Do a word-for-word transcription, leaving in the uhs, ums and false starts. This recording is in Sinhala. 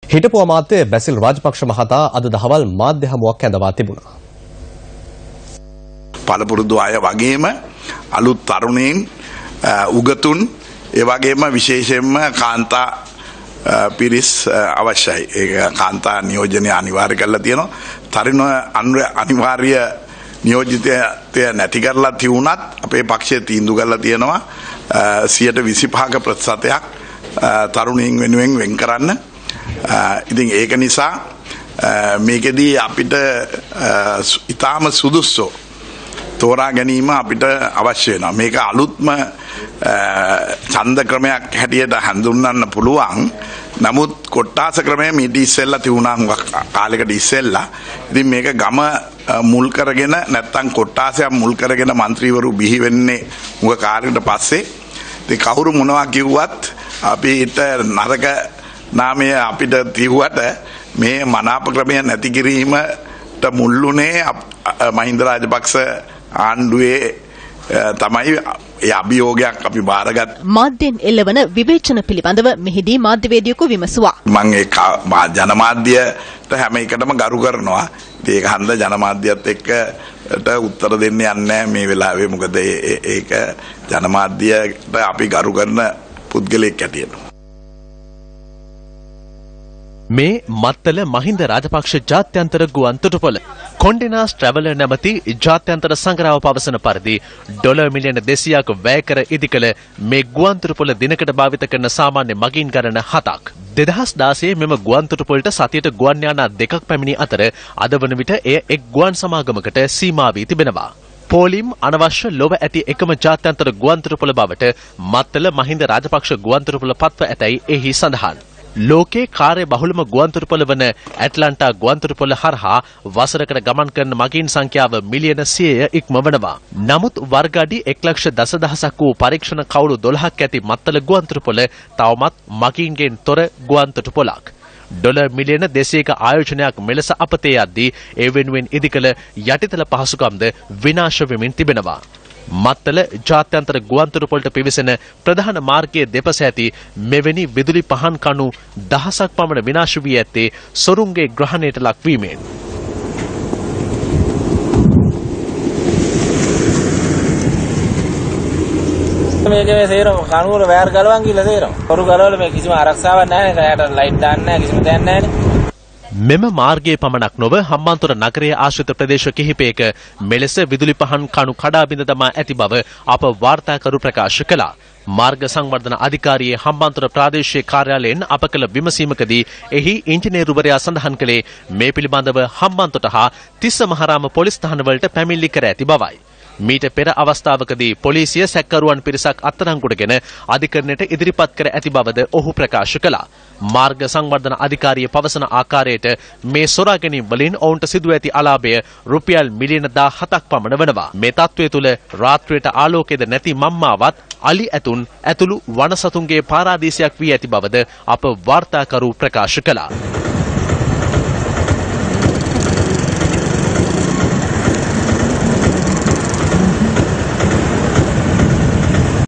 හිටපු අමාත්‍ය බැසිල් රාජපක්ෂ මහතා අද දහවල් මාධ්‍ය හමුවක් ඇඳවා තිබුණා. පළපුරුදු අය වගේම අලුත් තරුණයින් උගතුන් ඒ වගේම විශේෂයෙන්ම කාන්තා පිරිස් අවශ්‍යයි. ඒක කාන්තා නියෝජනය අනිවාර්ය කරලා තියෙනවා. තරුණ අනිවාර්ය නියෝජිතය නැති කරලා තියුණත් අපේ පක්ෂය තීන්දුව කරලා තියෙනවා සියයට විසිපහක ප්‍රතිශතයක් තරුණයින් වෙනුවෙන් වෙන් කරන්න. ඉතින් ඒක නිසා මේකෙදී අපිට ඊටාම සුදුසු තෝරා ගැනීම අපිට අවශ්‍ය වෙනවා. මේක අලුත්ම ඡන්ද ක්‍රමයක් හැටියට හඳුන්වන්න පුළුවන්. නමුත් කොට්ටාස ක්‍රමය මීට ඉස්සෙල්ලා තියුණා කාලයකට ඉස්සෙල්ලා. ඉතින් මේක ගම මුල් කරගෙන නැත්තම් කොට්ටාසයක් මුල් කරගෙන മന്ത്രിවරු බිහි වෙන්නේ මුග කාර්යයට පස්සේ. ඉතින් කවුරු මොනවා කිව්වත් අපිට නරක නාමය අපිට තියුවට මේ මනාප ක්‍රමය නැති කිරීමට මුල්ුනේ මහින්ද රාජපක්ෂ ආණ්ඩුවේ තමයි ඒ අභියෝගයක් අපි බාරගත්. මාධ්‍යෙන් එළවන විවේචන පිළිබඳව මෙහිදී මාධ්‍යවේදියෙකු විමසුවා. මම ඒ ජනමාධ්‍යට හැම එකටම ගරු කරනවා. ඒක හන්ද ජනමාධ්‍යත් එක්කට උත්තර දෙන්න යන්නේ මේ වෙලාවේ. මොකද ඒක ජනමාධ්‍යට අපි ගරු කරන පුද්ගලයෙක් ඇටියෙනවා. මේ මත්තල මහින්ද රාජපක්ෂ ජාත්‍යන්තර ගුවන් තොටුපොළ කොන්ඩෙනාස් ට්‍රැවලර් නැමැති ජාත්‍යන්තර සංග්‍රහව පවසන පරිදි ඩොලර් මිලියන දෙසීයක් වැය කර ඉදිකළ මේ ගුවන් තොටුපොළ දිනකට භාවිත කරන සාමාන්‍ය මගීන් ගණන හතක්. දෙදහස් දාසයේ මෙම ගුවන් තොටුපොළට සතියට ගුවන් යානා දෙකක් පැමිණි අතර අද වන විට එය එක් ගුවන් සමාගමකට සීමා වී තිබෙනවා. පෝලිම් අනවශ්‍ය ලොව ඇති එකම ජාත්‍යන්තර ගුවන් තොටුපොළ බවට මත්තල මහින්ද රාජපක්ෂ ගුවන් තොටුපොළ පත්ව ඇතැයි එහි සඳහන්. ලෝකේ කාර්ය බහුලම ගුවන් තොටුපොළ වන ඇට්ලන්ටා ගුවන් තොටුපොළ හරහා වසරකට ගමන් කරන මගීන් සංඛ්‍යාව මිලියන සියය ඉක්මවනවා. නමුත් වර්ග අඩි එක් ලක්ෂ දසදහසක් වූ පරීක්ෂණ කවුළු දොළහක් ඇති මත්තල ගුවන් තොටුපොළ තවමත් මගීන්ගෙන් තොර ගුවන් තොටුපොළක්. ඩොලර් මිලියන දෙසීයක ආයෝජනයක් මෙලෙස අපතේ යද්දී ඒ වෙනුවෙන් ඉදිකළ යටිතල පහසුකම්ද විනාශ වෙමින් තිබෙනවා. මත්තල ජාත්‍යන්තර ගුවන් තොටුපොළට පිවිසෙන ප්‍රධාන මාර්ගයේ දෙපස ඇති මෙවැනි විදුලි පහන් කණු දහසක් පමණ විනාශ වී ඇත්තේ සොරුන්ගේ ග්‍රහණයට ලක් වීමෙන්. මේකේ මේ සේරම කණුවර වයර් ගලවන් කියලා සේරම. පොරු ගලවල මේ කිසිම ආරක්ෂාවක් නැහැ. ඒකට ලයිට් දාන්න නැහැ. කිසිම දෙයක් නැහැ. මෙම මාර්ගයේ පමණක් නොව හම්බන්තොට නගරයේ ආශ්‍රිත ප්‍රදේශ කිහිපයක මෙලෙස විදුලි පහන් කණු කඩා බිඳ දමා ඇති බව අප වාර්තාකරු ප්‍රකාශ කළා. මාර්ග සංවර්ධන අධිකාරියේ හම්බන්තොට ප්‍රාදේශීය කාර්යාලයෙන් අප කළ විමසීමකදී එහි ඉංජිනේරුවරයා සඳහන් කළේ මේ පිළිබඳව හම්බන්තොට හා තිස්ස මහරාම පොලිස් ස්ථානවලට පැමිණිලි කර ඇති බවයි. මීට පෙර අවස්ථාවකදී පොලිසිය සැකකරුවන් පිරිසක් අත්අඩංගුවටගෙන අධිකරණයට ඉදිරිපත් කර ඇති බවද ඔහු ප්‍රකාශ කළා. මාර්ග සංවර්ධන අධිකාරිය පවසන ආකාරයට මේ සොරා ගැනීම් වලින් ඔවුන්ට සිදු ඇති අලාභය රුපියල් මිලියන දාහතක් පමණ වෙනවා. මේ තත්ත්වය තුළ රාත්‍රියට ආලෝකයද නැති මම්මාවත් අලි ඇතුන් ඇතුළු වනසතුන්ගේ පාරාදීසයක් වී ඇති බවද අප වාර්තාකරු ප්‍රකාශ කළා.